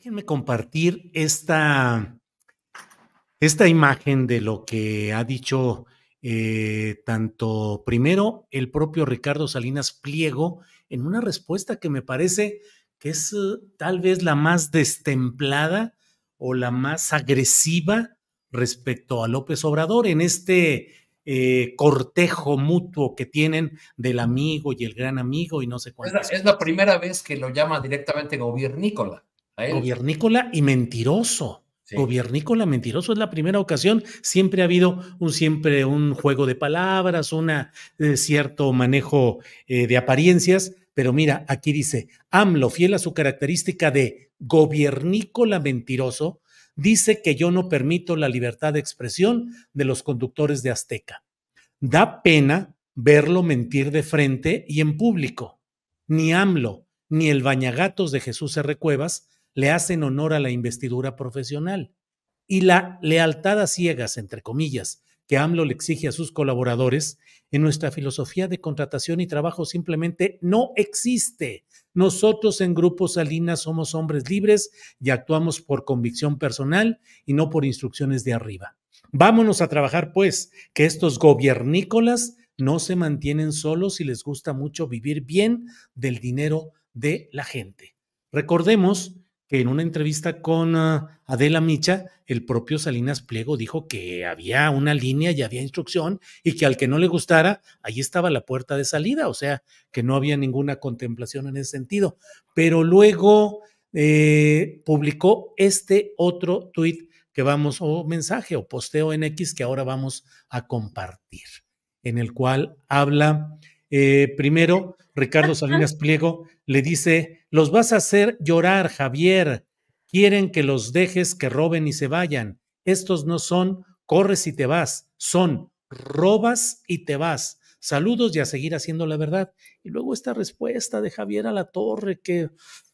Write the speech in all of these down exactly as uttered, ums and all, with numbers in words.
Déjenme compartir esta, esta imagen de lo que ha dicho eh, tanto primero el propio Ricardo Salinas Pliego en una respuesta que me parece que es eh, tal vez la más destemplada o la más agresiva respecto a López Obrador en este eh, cortejo mutuo que tienen del amigo y el gran amigo y no sé Es la, cuántas es la cosas. primera vez que lo llama directamente gobiernícola a él. Gobiernícola y mentiroso. Sí. Gobiernícola mentiroso es la primera ocasión. Siempre ha habido un siempre un juego de palabras, una eh, cierto manejo eh, de apariencias, pero mira, aquí dice, AMLO, fiel a su característica de gobiernícola mentiroso, dice que yo no permito la libertad de expresión de los conductores de Azteca. Da pena verlo mentir de frente y en público. Ni AMLO ni el bañagatos de Jesús R. Cuevas le hacen honor a la investidura profesional. Y la lealtad a ciegas, entre comillas, que AMLO le exige a sus colaboradores, en nuestra filosofía de contratación y trabajo simplemente no existe. Nosotros en Grupo Salinas somos hombres libres y actuamos por convicción personal y no por instrucciones de arriba. Vámonos a trabajar, pues, que estos gobiernícolas no se mantienen solos y les gusta mucho vivir bien del dinero de la gente. Recordemos que en una entrevista con uh, Adela Micha, el propio Salinas Pliego dijo que había una línea y había instrucción y que al que no le gustara, ahí estaba la puerta de salida, o sea, que no había ninguna contemplación en ese sentido. Pero luego eh, publicó este otro tuit que vamos, o mensaje o posteo en X que ahora vamos a compartir, en el cual habla eh, primero Ricardo Salinas Pliego, le dice, los vas a hacer llorar, Javier, quieren que los dejes que roben y se vayan, estos no son corres y te vas, son robas y te vas. Saludos y a seguir haciendo la verdad. Y luego esta respuesta de Javier Alatorre que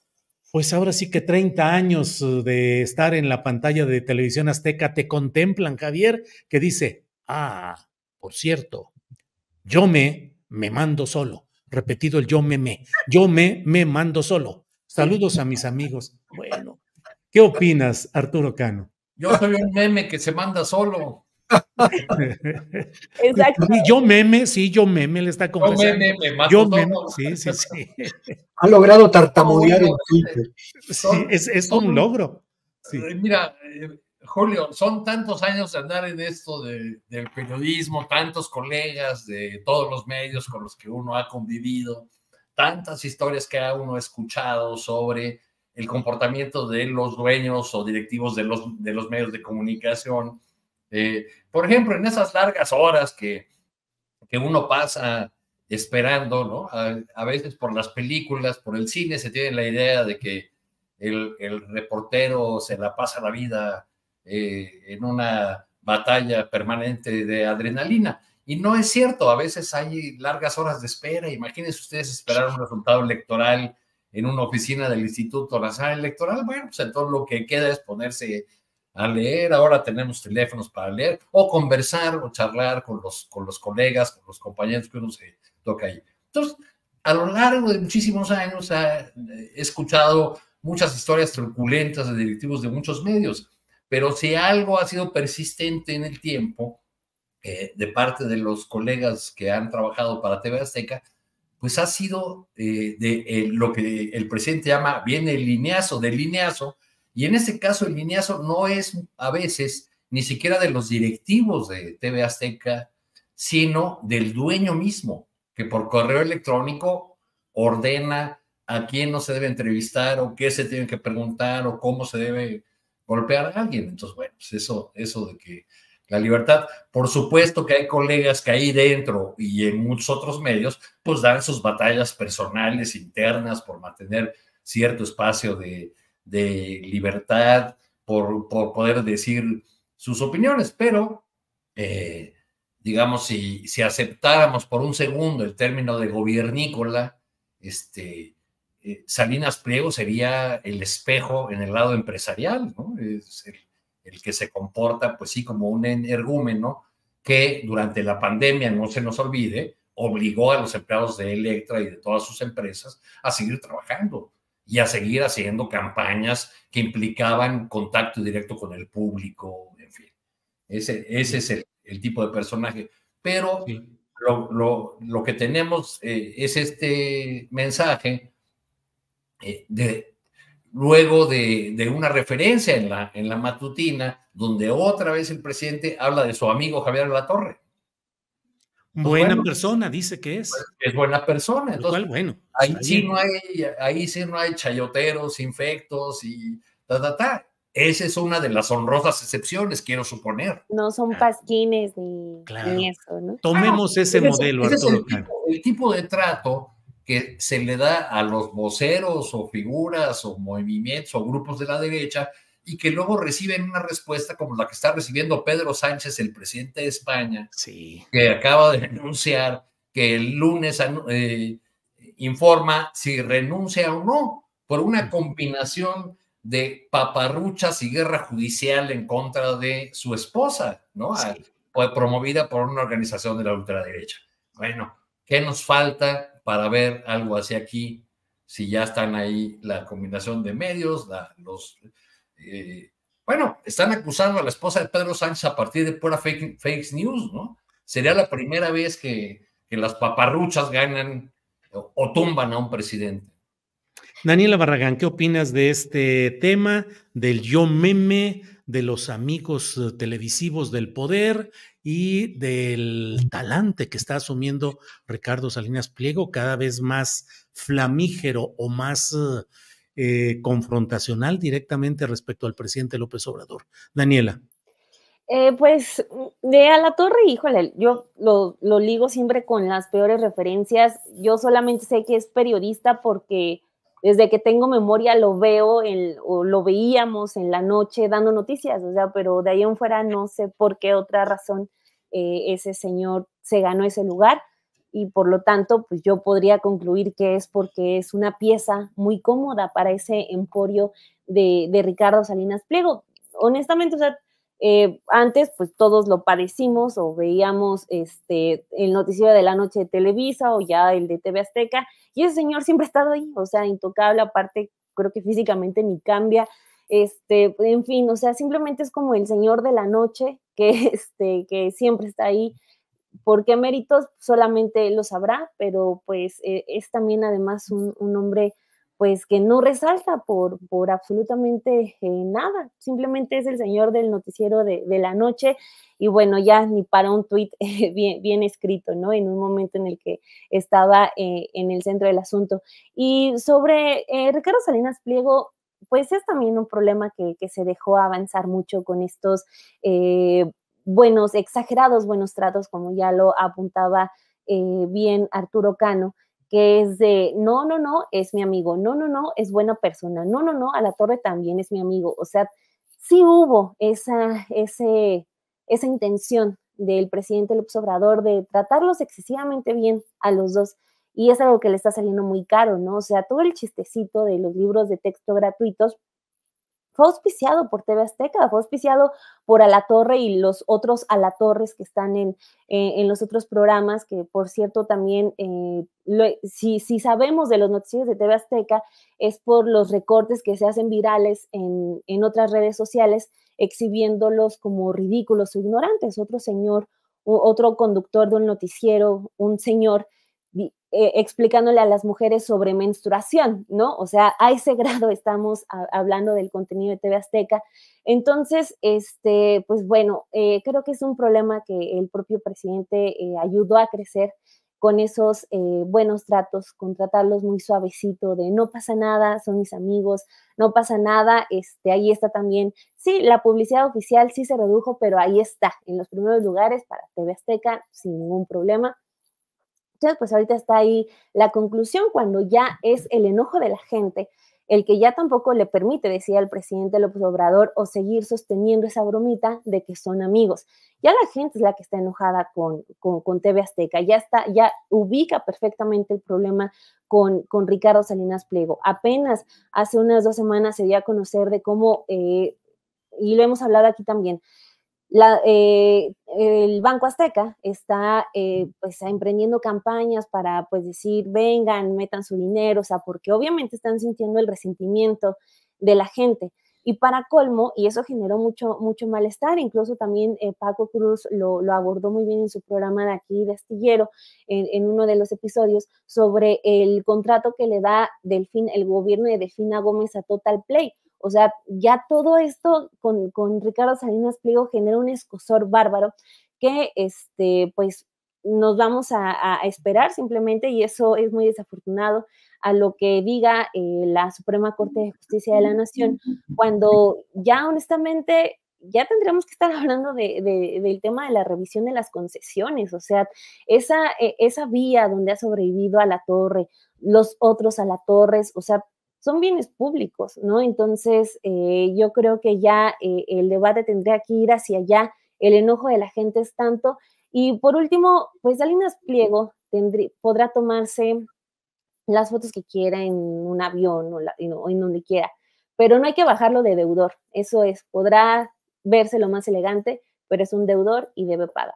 pues ahora sí que treinta años de estar en la pantalla de Televisión Azteca te contemplan, Javier, que dice, ah, por cierto, yo me, me mando solo. Repetido el yo me, me, yo me, me mando solo. Saludos a mis amigos. Bueno, ¿qué opinas, Arturo Cano? Yo soy un meme que se manda solo. Exacto. Yo meme, sí, yo meme, le está Yo meme confesando. me mando Yo meme, solo. sí, sí, sí. Ha logrado tartamudear en Twitter. Sí, es, es todo un logro. Sí. Mira, eh, Julio, son tantos años de andar en esto de, del periodismo, tantos colegas de todos los medios con los que uno ha convivido, tantas historias que ha uno escuchado sobre el comportamiento de los dueños o directivos de los, de los medios de comunicación. Eh, por ejemplo, en esas largas horas que, que uno pasa esperando, ¿no? A, a veces por las películas, por el cine, se tiene la idea de que el, el reportero se la pasa la vida eh, en una batalla permanente de adrenalina. Y no es cierto, a veces hay largas horas de espera. Imagínense ustedes esperar un resultado electoral en una oficina del Instituto Nacional Electoral. Bueno, pues entonces lo que queda es ponerse a leer. Ahora tenemos teléfonos para leer o conversar o charlar con los, con los colegas, con los compañeros que uno se toca ahí. Entonces, a lo largo de muchísimos años he escuchado muchas historias truculentas de directivos de muchos medios, pero si algo ha sido persistente en el tiempo eh, de parte de los colegas que han trabajado para T V Azteca, pues ha sido eh, de eh, lo que el presidente llama bien el lineazo, del lineazo, y en este caso el lineazo no es a veces ni siquiera de los directivos de T V Azteca, sino del dueño mismo, que por correo electrónico ordena a quién no se debe entrevistar o qué se tiene que preguntar o cómo se debe golpear a alguien. Entonces, bueno, pues eso, eso de que la libertad, por supuesto que hay colegas que ahí dentro y en muchos otros medios, pues dan sus batallas personales, internas, por mantener cierto espacio de, de libertad, por, por poder decir sus opiniones, pero eh, digamos, si, si aceptáramos por un segundo el término de gobiernícola, este, eh, Salinas Pliego sería el espejo en el lado empresarial, ¿no? Es el, el que se comporta, pues sí, como un energúmeno que durante la pandemia, no se nos olvide, obligó a los empleados de Electra y de todas sus empresas a seguir trabajando. y a seguir haciendo campañas que implicaban contacto directo con el público, en fin. Ese, ese es el, el tipo de personaje. Pero sí. lo, lo, lo que tenemos eh, es este mensaje eh, de, luego de, de una referencia en la, en la matutina, donde otra vez el presidente habla de su amigo Javier Alatorre. Pues buena bueno, persona, dice que es. Pues es buena persona. Entonces, cual, bueno, ahí sí, no hay, ahí sí no hay chayoteros, infectos y ta, ta, ta. Esa es una de las honrosas excepciones, quiero suponer. No son pasquines ni, claro. ni eso, ¿no? Tomemos ah, ese, ese modelo, ese Arturo. Es el, tipo, el tipo de trato que se le da a los voceros o figuras o movimientos o grupos de la derecha y que luego reciben una respuesta como la que está recibiendo Pedro Sánchez, el presidente de España, sí. que acaba de anunciar que el lunes eh, informa si renuncia o no por una combinación de paparruchas y guerra judicial en contra de su esposa, ¿no? Sí. A, promovida por una organización de la ultraderecha. Bueno, ¿qué nos falta para ver algo así aquí? Si ya están ahí la combinación de medios, la, los... Eh, bueno, están acusando a la esposa de Pedro Sánchez a partir de pura fake, fake news, ¿no? Sería la primera vez que, que las paparruchas ganan o, o tumban a un presidente. Daniela Barragán, ¿qué opinas de este tema, del yo meme, de los amigos televisivos del poder y del talante que está asumiendo Ricardo Salinas Pliego, cada vez más flamígero o más eh, confrontacional directamente respecto al presidente López Obrador? Daniela. Eh, pues de Alatorre, híjole, yo lo, lo ligo siempre con las peores referencias. Yo solamente sé que es periodista porque desde que tengo memoria lo veo en, o lo veíamos en la noche dando noticias, o sea, pero de ahí en fuera no sé por qué otra razón eh, ese señor se ganó ese lugar y por lo tanto, pues yo podría concluir que es porque es una pieza muy cómoda para ese emporio de, de Ricardo Salinas Pliego. Honestamente, o sea, Eh, antes, pues todos lo padecimos o veíamos este, el noticiero de la noche de Televisa o ya el de T V Azteca, y ese señor siempre ha estado ahí, o sea, intocable, aparte, creo que físicamente ni cambia, este, en fin, o sea, simplemente es como el señor de la noche que, este, que siempre está ahí. ¿Por qué méritos? Solamente él lo sabrá, pero pues eh, es también además un, un hombre pues que no resalta por, por absolutamente eh, nada, simplemente es el señor del noticiero de, de la noche y bueno, ya ni para un tuit eh, bien, bien escrito, ¿no? En un momento en el que estaba eh, en el centro del asunto. Y sobre eh, Ricardo Salinas Pliego, pues es también un problema que, que se dejó avanzar mucho con estos eh, buenos, exagerados buenos tratos, como ya lo apuntaba eh, bien Arturo Cano, que es de, no, no, no, es mi amigo, no, no, no, es buena persona, no, no, no, Alatorre también es mi amigo. O sea, sí hubo esa, ese, esa intención del presidente López Obrador de tratarlos excesivamente bien a los dos, y es algo que le está saliendo muy caro, ¿no? O sea, todo el chistecito de los libros de texto gratuitos fue auspiciado por T V Azteca, fue auspiciado por Alatorre y los otros Alatorres que están en, eh, en los otros programas, que por cierto también, eh, lo, si, si sabemos de los noticieros de T V Azteca, es por los recortes que se hacen virales en, en otras redes sociales, exhibiéndolos como ridículos o ignorantes. Otro señor, otro conductor de un noticiero, un señor, Eh, explicándole a las mujeres sobre menstruación, ¿no? O sea, a ese grado estamos a, hablando del contenido de T V Azteca. Entonces, este, pues bueno, eh, creo que es un problema que el propio presidente eh, ayudó a crecer con esos eh, buenos tratos, con tratarlos muy suavecito, de no pasa nada, son mis amigos, no pasa nada, este, ahí está también, sí, la publicidad oficial sí se redujo, pero ahí está, en los primeros lugares para T V Azteca, sin ningún problema. Entonces, pues ahorita está ahí la conclusión, cuando ya es el enojo de la gente el que ya tampoco le permite, decía el presidente López Obrador, o seguir sosteniendo esa bromita de que son amigos. Ya la gente es la que está enojada con, con, con T V Azteca, ya está, ya ubica perfectamente el problema con, con Ricardo Salinas Pliego. Apenas hace unas dos semanas se dio a conocer de cómo, eh, y lo hemos hablado aquí también, La, eh, el Banco Azteca está eh, pues emprendiendo campañas para pues decir, vengan, metan su dinero, o sea, porque obviamente están sintiendo el resentimiento de la gente. Y para colmo, y eso generó mucho, mucho malestar, incluso también eh, Paco Cruz lo, lo abordó muy bien en su programa de aquí de Astillero, en, en uno de los episodios, sobre el contrato que le da Delfín, el gobierno de Delfina Gómez a Total Play. O sea, ya todo esto con, con Ricardo Salinas Pliego genera un escozor bárbaro que, este, pues, nos vamos a, a esperar simplemente, y eso es muy desafortunado, a lo que diga eh, la Suprema Corte de Justicia de la Nación, cuando ya honestamente ya tendríamos que estar hablando de, de, del tema de la revisión de las concesiones. O sea, esa, esa vía donde ha sobrevivido Alatorre, los otros Alatorres, o sea, son bienes públicos, ¿no? Entonces, eh, yo creo que ya eh, el debate tendría que ir hacia allá, el enojo de la gente es tanto. Y por último, pues Salinas Pliego tendrí, podrá tomarse las fotos que quiera en un avión o, la, o en donde quiera, pero no hay que bajarlo de deudor. Eso es, podrá verse lo más elegante, pero es un deudor y debe pagar.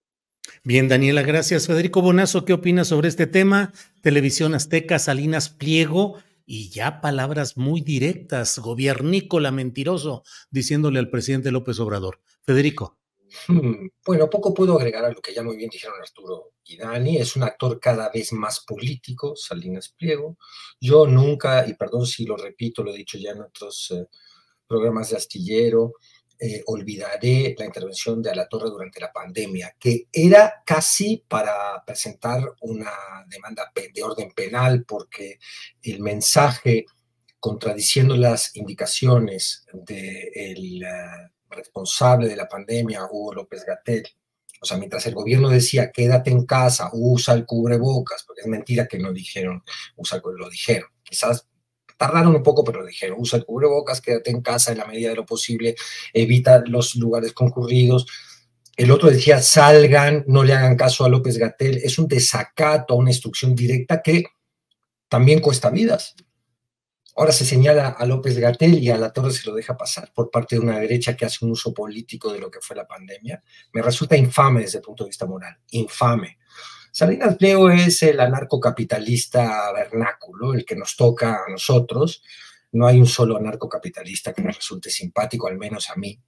Bien, Daniela, gracias. Federico Bonazo, ¿qué opinas sobre este tema? Televisión Azteca, Salinas Pliego, y ya palabras muy directas, gobiernícola, mentiroso, diciéndole al presidente López Obrador. Federico. Hmm, bueno, poco puedo agregar a lo que ya muy bien dijeron Arturo y Dani. Es un actor cada vez más político, Salinas Pliego. Yo nunca, y perdón si lo repito, lo he dicho ya en otros eh, programas de Astillero, eh, olvidaré la intervención de Alatorre durante la pandemia, que era casi para presentar una demanda de orden penal, porque el mensaje contradiciendo las indicaciones del uh, responsable de la pandemia, Hugo López-Gatell, o sea, mientras el gobierno decía quédate en casa, usa el cubrebocas, porque es mentira que no dijeron, usa, lo dijeron, quizás tardaron un poco, pero dijeron, usa el cubrebocas, quédate en casa en la medida de lo posible, evita los lugares concurridos. El otro decía, salgan, no le hagan caso a López-Gatell. Es un desacato a una instrucción directa que también cuesta vidas. Ahora se señala a López-Gatell y Alatorre se lo deja pasar por parte de una derecha que hace un uso político de lo que fue la pandemia. Me resulta infame desde el punto de vista moral, infame. Salinas Pliego es el anarcocapitalista vernáculo, el que nos toca a nosotros. No hay un solo anarcocapitalista que me resulte simpático, al menos a mí.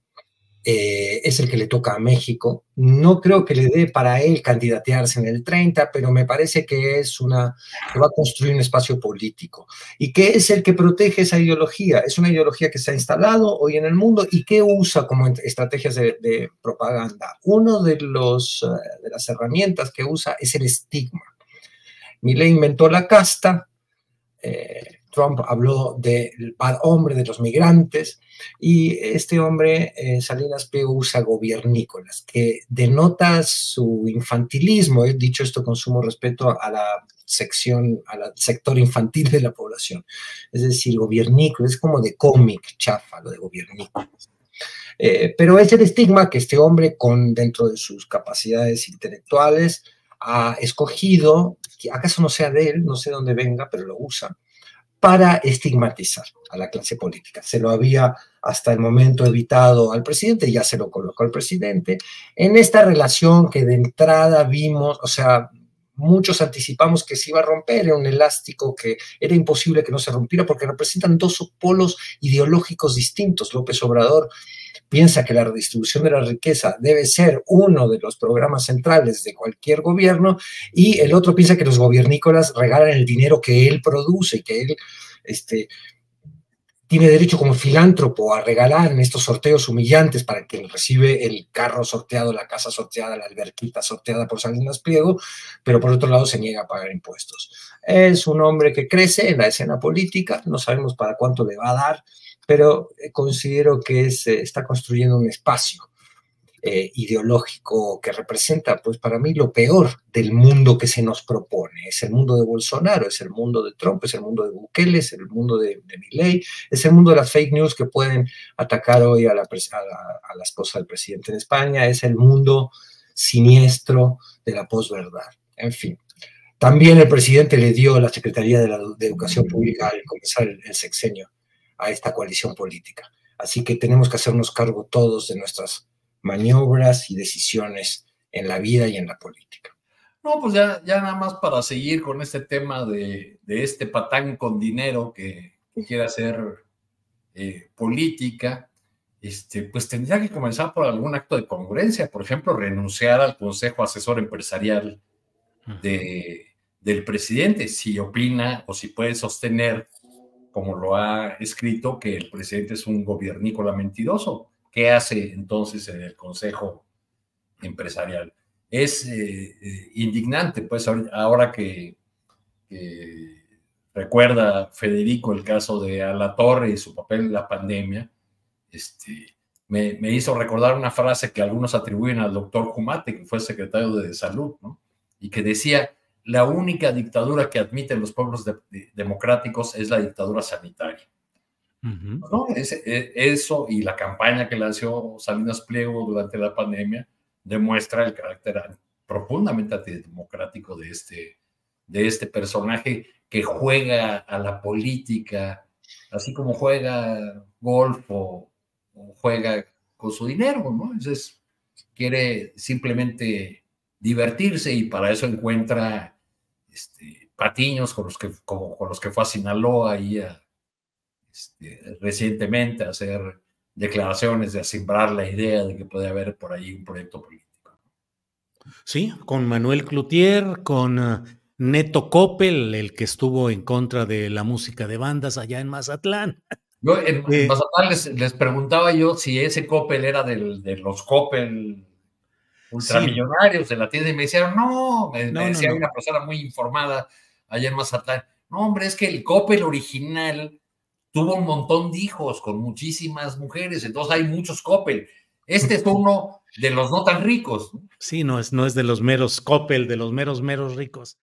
Eh, es el que le toca a México. No creo que le dé para él candidatearse en el treinta, pero me parece que es una, que va a construir un espacio político y que es el que protege esa ideología. Es una ideología que se ha instalado hoy en el mundo y que usa como estrategias de, de propaganda. Uno de, los, de las herramientas que usa es el estigma. Milei inventó la casta, eh, Trump habló del bad hombre, de los migrantes, y este hombre, eh, Salinas Pliego, usa gobiernícolas, que denota su infantilismo. He dicho esto con sumo respeto a la sección, al sector infantil de la población. Es decir, gobiernícola, es como de cómic chafa, lo de gobiernícolas. Eh, pero es el estigma que este hombre, con, dentro de sus capacidades intelectuales, ha escogido, que acaso no sea de él, no sé dónde venga, pero lo usa, para estigmatizar a la clase política. Se lo había hasta el momento evitado al presidente, ya se lo colocó al presidente, en esta relación que de entrada vimos, o sea, muchos anticipamos que se iba a romper, era un elástico que era imposible que no se rompiera porque representan dos polos ideológicos distintos. López Obrador piensa que la redistribución de la riqueza debe ser uno de los programas centrales de cualquier gobierno, y el otro piensa que los gobiernícolas regalan el dinero que él produce y que él este, tiene derecho como filántropo a regalar en estos sorteos humillantes para quien recibe el carro sorteado, la casa sorteada, la alberquita sorteada por Salinas Pliego, pero por otro lado se niega a pagar impuestos. Es un hombre que crece en la escena política, no sabemos para cuánto le va a dar, pero considero que es, está construyendo un espacio eh, ideológico que representa, pues para mí, lo peor del mundo que se nos propone. Es el mundo de Bolsonaro, es el mundo de Trump, es el mundo de Bukele, es el mundo de, de Milei, es el mundo de las fake news que pueden atacar hoy a la, a, la, a la esposa del presidente de España, es el mundo siniestro de la posverdad. En fin. También el presidente le dio la Secretaría de, la, de Educación Pública al comenzar el, el sexenio a esta coalición política. Así que tenemos que hacernos cargo todos de nuestras maniobras y decisiones en la vida y en la política. No, pues ya, ya nada más para seguir con este tema de, de este patán con dinero que, que quiere hacer eh, política, este, pues tendría que comenzar por algún acto de congruencia, por ejemplo, renunciar al Consejo Asesor Empresarial de, del presidente, si opina o si puede sostener, como lo ha escrito, que el presidente es un gobiernícola mentiroso. ¿Qué hace entonces en el Consejo Empresarial? Es eh, eh, indignante, pues ahora que, que recuerda Federico el caso de Alatorre y su papel en la pandemia, este, me, me hizo recordar una frase que algunos atribuyen al doctor Humate, que fue secretario de Salud, ¿no? Y que decía, la única dictadura que admiten los pueblos de, de, democráticos es la dictadura sanitaria. Uh-huh. ¿No? Es, es, eso y la campaña que lanzó Salinas Pliego durante la pandemia demuestra el carácter profundamente antidemocrático de este, de este personaje que juega a la política, así como juega golf o, o juega con su dinero, ¿no? Entonces quiere simplemente divertirse y para eso encuentra este, patiños con los que, como, con los que fue a Sinaloa y a, este, recientemente a hacer declaraciones de sembrar la idea de que puede haber por ahí un proyecto político. Sí, con Manuel Cloutier, con uh, Neto Coppel, el que estuvo en contra de la música de bandas allá en Mazatlán. Yo en eh, Mazatlán les, les preguntaba yo si ese Coppel era del, de los Coppel ultramillonarios sí. de la tienda y me decían, no, me, no, me decía no, no. una persona muy informada allá en Mazatlán, no hombre, es que el Coppel original tuvo un montón de hijos con muchísimas mujeres, entonces hay muchos Coppel. Este es uno de los no tan ricos. Sí, no es, no es de los meros Coppel, de los meros, meros ricos.